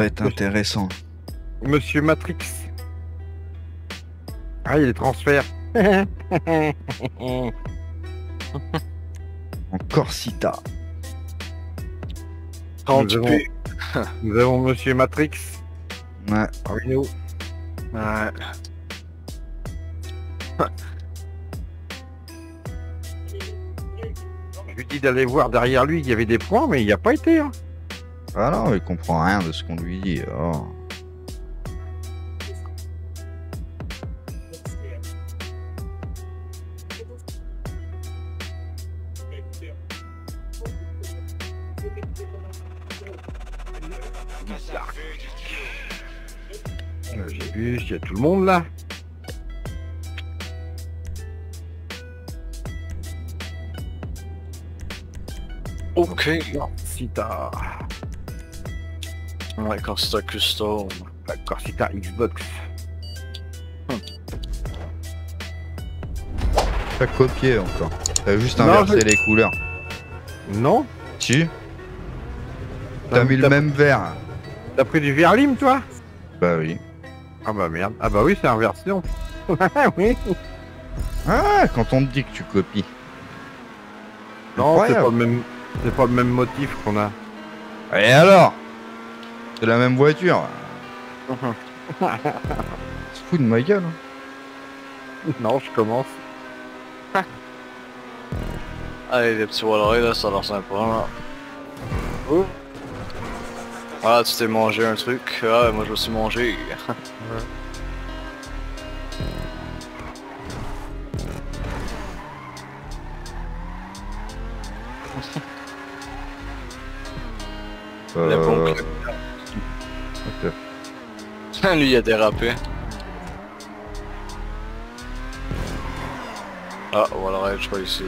être intéressant. Monsieur Matrix. Ah, il y a les transferts. En Corsita. Nous avons Monsieur Matrix Ouais. parmi nous. Ouais. Je lui dis d'aller voir derrière lui qu'il y avait des points, mais il n'y a pas été. Hein. Ah non, il comprend rien de ce qu'on lui dit. Oh. J'ai vu, il y a tout le monde là. Ok. Si t'as... Ouais, quand c'est un custom. D'accord, si t'as Xbox. T'as copié encore. T'as juste Non, inversé les couleurs. Non. Si. T'as mis le même vert. T'as pris du verlim toi? Bah oui. Ah bah merde. Ah bah oui, c'est inversé. Oui. Ah, quand on te dit que tu copies. Non, c'est Incroyable. pas le même. C'est pas le même motif qu'on a. Et alors? C'est la même voiture. C'est fou de ma gueule. Hein. Non, je commence. Allez, les petits wall là, ça a l'air sympa. Là. Oh. Ah, tu t'es mangé un truc. Ah, moi je me suis mangé. Le bon club. Ok. Lui, il a dérapé. Ah, voilà, je crois ici.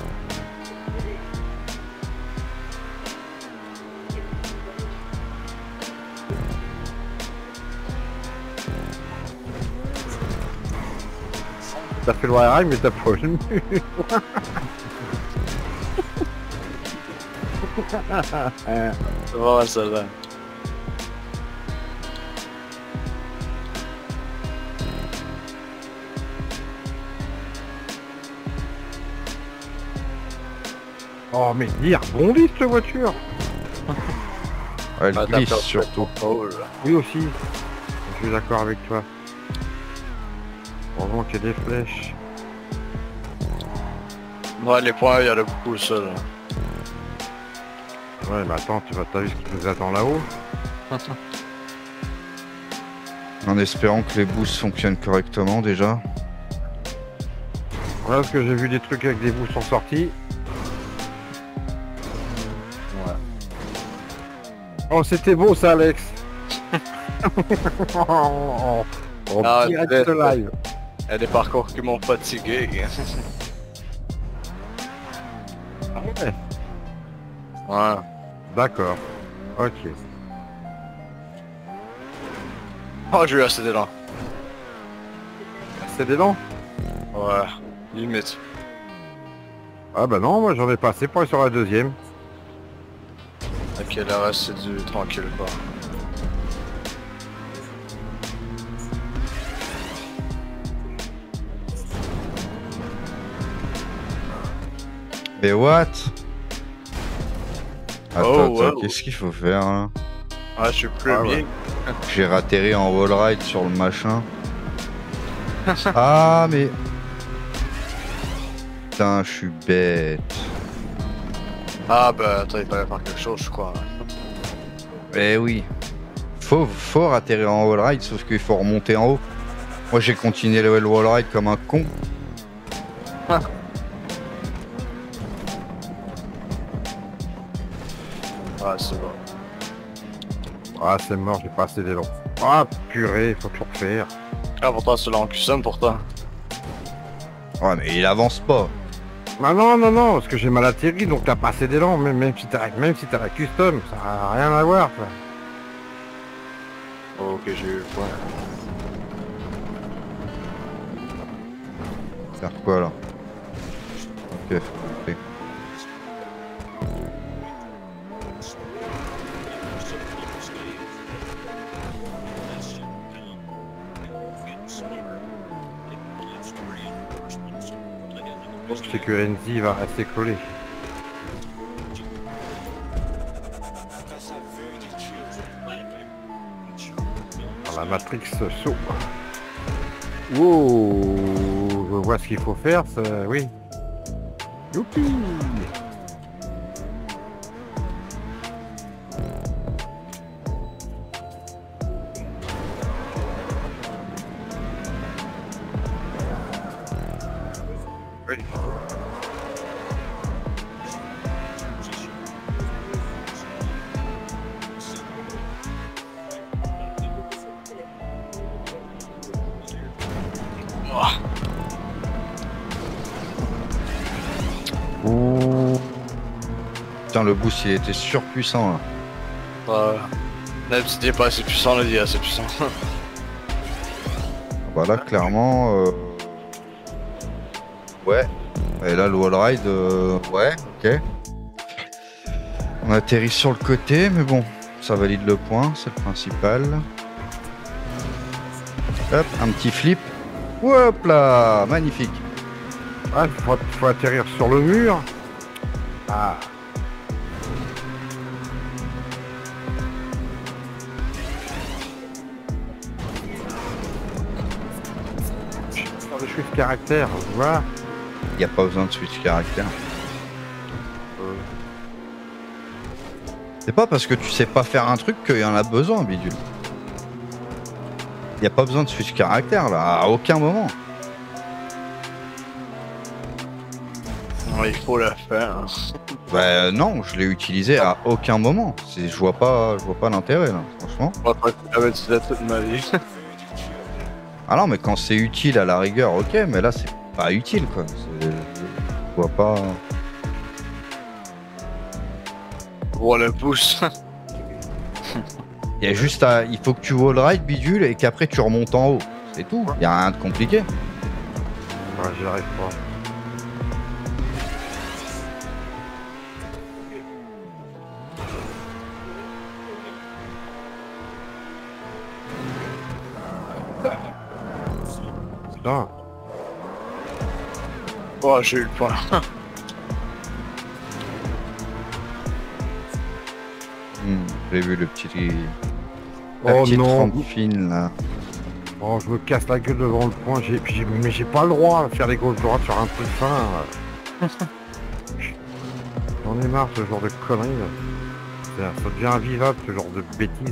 T'as fait le rail, mais t'as pas vu le mur. C'est pas mal celle-là. Oh mais il rebondit cette voiture. Ouais, elle Ah, t'as glisse perdu surtout. ton pôle. Oui aussi. Je suis d'accord avec toi. Heureusement qu'il y a des flèches. Ouais, les points, il y en a beaucoup, ça, là. Ouais mais attends, t'as vu ce qui nous attend là-haut? En espérant que les boosts fonctionnent correctement déjà. Voilà parce que j'ai vu des trucs avec des boosts en sortie. Ouais. Oh c'était beau ça Alex. En Ah, direct peut-être. live. Il y a des parcours qui m'ont fatigué. Ah ouais. Ouais. D'accord. Ok. Oh, j'ai eu assez d'élan. C'est des dents? Ouais, limite. Ah bah non, moi j'en ai pas assez pour aller sur la deuxième. Ok, le reste, c'est du tranquille, quoi. Mais what? Attends, wow. qu'est-ce qu'il faut faire là? Ah, je suis plus Ah, bien. ouais. J'ai ratterri en wallride sur le machin. Ah mais... Putain, je suis bête. Ah, bah, attends, il fallait faire quelque chose, je crois. Eh oui. Faut ratterrir en wallride, sauf qu'il faut remonter en haut. Moi j'ai continué le wallride comme un con. Ah, c'est bon. Ah c'est mort, j'ai pas assez d'élan. Ah purée, faut tout refaire. Ah, pourtant, c'est long custom, pourtant. Ouais mais il avance pas. Ah non, non, non, parce que j'ai mal atterri, donc t'as pas assez d'élan, même si t'as la custom, ça a rien à voir, ça. Oh, ok, j'ai eu le point. Faire quoi là? Ok. Ok. C'est que Enzi va rester collé. Dans la Matrix saut. Wow, je vois ce qu'il faut faire, ça, oui. Youpi. Oui. Putain, le boost il était surpuissant là. Même si t'es pas assez puissant, on l'a dit assez puissant. Bah là clairement ouais. Et là le wall ride ouais, ok. On atterrit sur le côté, mais bon, ça valide le point, c'est le principal. Hop, un petit flip. Hop là, magnifique. Ah, faut atterrir sur le mur. Ah. Sur le switch caractère, voilà. Il n'y a pas besoin de switch caractère. C'est pas parce que tu sais pas faire un truc qu'il y en a besoin, bidule. Il n'y a pas besoin de switch caractère là, à aucun moment. Non, il faut la faire. Bah non, je l'ai utilisé à aucun moment. Je vois pas l'intérêt là, franchement. Moi, je l'avais utilisé toute ma vie. Ah non, mais quand c'est utile à la rigueur, ok, mais là c'est pas utile quoi. Je vois pas. Voilà le pouce. Il y a juste à. Il faut que tu wall ride bidule et qu'après tu remontes en haut. C'est tout. Il y a rien de compliqué. Ouais, j'y arrive pas. Putain. Oh, j'ai eu le point. J'ai vu le petit. La Oh petite non. rampe fine là. Oh, je me casse la gueule devant le point, mais j'ai pas le droit de faire les gauches droites sur un truc fin. J'en ai marre ce genre de conneries. Là. Ça devient invivable ce genre de bêtises.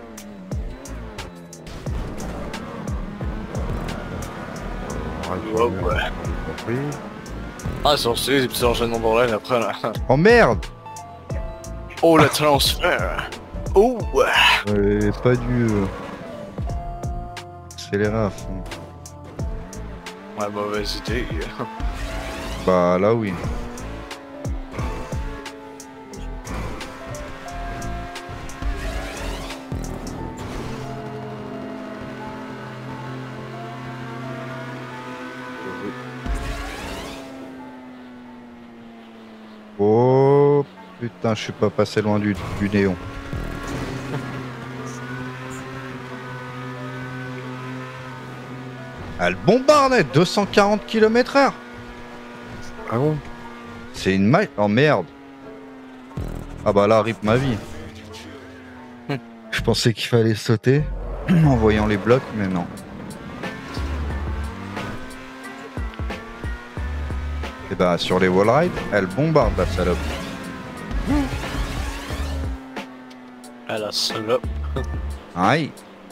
Ouais. Ah, c'est aussi les petits enchaînements bordel après là. Oh merde! Oh, le transfert! Oh! Pas dû accélérer à fond. Ouais, mauvaise idée. Bah là oui. Oh putain, je suis pas passé loin du néon. Ah, le bombarde 240 km/h. Ah bon? C'est une maille. Oh merde. Ah bah là, rip ma vie. Je pensais qu'il fallait sauter en voyant les blocs, mais non. Et bah sur les wall rides, elle bombarde la salope. Ah, la salope. Aïe.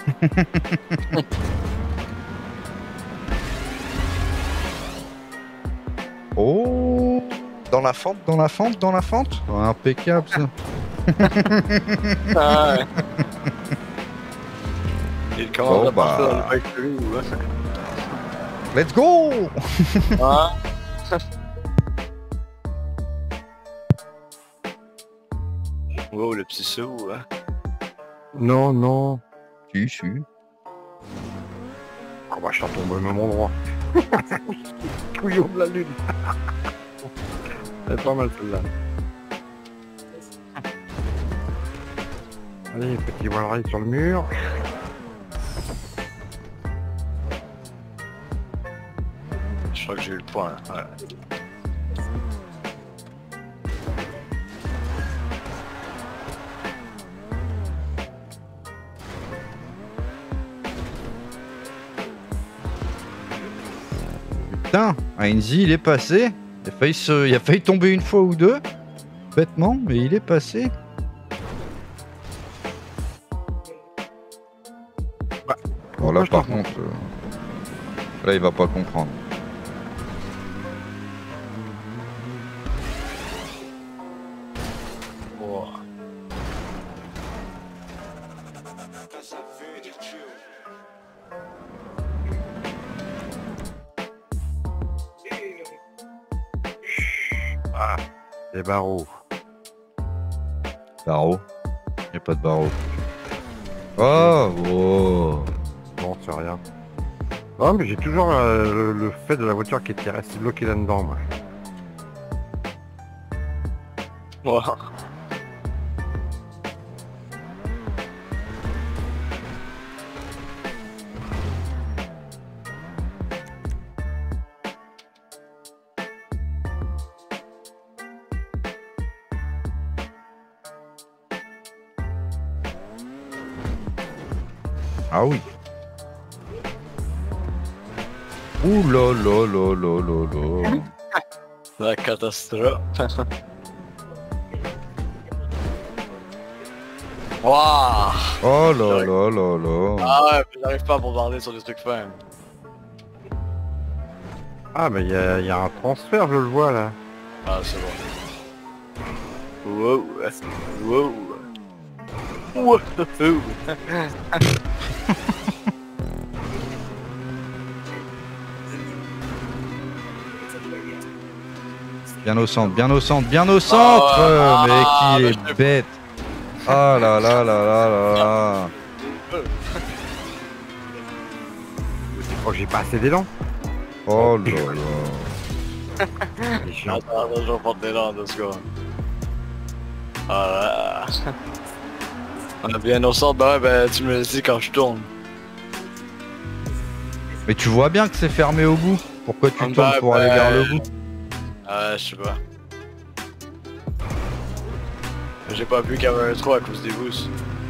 Oh, dans la fente, dans la fente, dans la fente. Oh, impeccable ça. Ah ouais. Il commence Bon, à partir bah. dans le bac de lui, ouais. Let's go. Ah. Wow, le petit saut, hein. Non, non. Tu. Ah bah je suis retombé au même endroit. Couillon de la lune. C'est pas mal celle-là. Allez, petit wall ride sur le mur. Je crois que j'ai eu le point, là. Ouais. Putain, Heinzy il est passé. Il a failli tomber une fois ou deux. Bêtement, mais il est passé. Bon là par contre, là il va pas comprendre. Oh. Ah, des barreaux. Barreau. Il n'y a pas de barreau. Oh, oh. Non, c'est rien. Oh, mais j'ai toujours le fait de la voiture qui était restée bloquée là-dedans, moi. Ouais. Ah oui. Ouh là là là là là là. La catastrophe. Waouh. Oh là là là là. Ah ouais, mais j'arrive pas à bombarder sur des trucs fins. Ah, mais il y a un transfert, je le vois, là. Ah, c'est bon. Wow. Wow. Wow. Bien au centre, bien au centre, bien au centre. Mais qui est bête. Ah là là là là là là. Oh, j'ai pas assez d'élan. Oh là là. C'est chiant. Attends, je vais porter l'élan 2 secondes. Voilà. On a bien au centre, bah ouais, ben tu me le dis quand je tourne. Mais tu vois bien que c'est fermé au bout. Pourquoi tu Bah, tournes pour aller vers le bout? Ouais, je sais pas. J'ai pas vu qu'il y avait un trou à cause des boosts.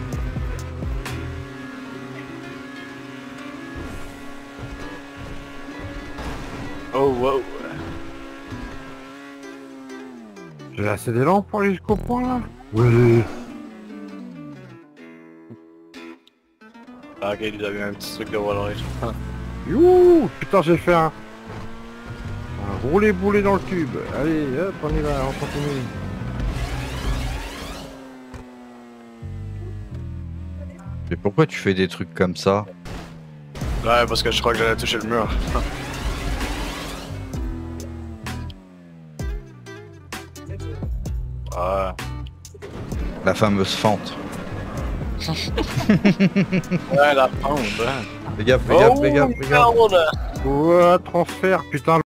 Oh wow. J'ai assez d'élan pour aller jusqu'au point, là. Oui. Ah ok, il avait un petit truc de wall ride. Youhou, putain, j'ai fait un roulé-boulé dans le tube. Allez, hop, on y va, on continue. Mais pourquoi tu fais des trucs comme ça? Ouais, parce que je crois que j'allais toucher le mur. Ouais. La fameuse fente. Ouais, la pente, hein. Fais gaffe, fais gaffe, fais gaffe, fais gaffe. Merde. Ouais, transfert, putain,